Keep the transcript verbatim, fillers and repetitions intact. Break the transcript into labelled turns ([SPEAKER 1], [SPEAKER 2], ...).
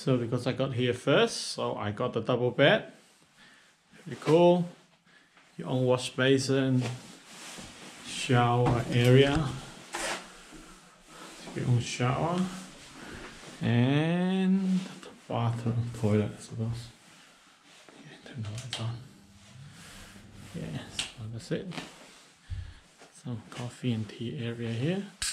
[SPEAKER 1] So because I got here first, so I got the double bed. Pretty cool. Your own wash basin, shower area, your own shower, and the bathroom, toilet, I suppose. Yeah, turn the lights on. Yeah, so that's it. Some coffee and tea area here.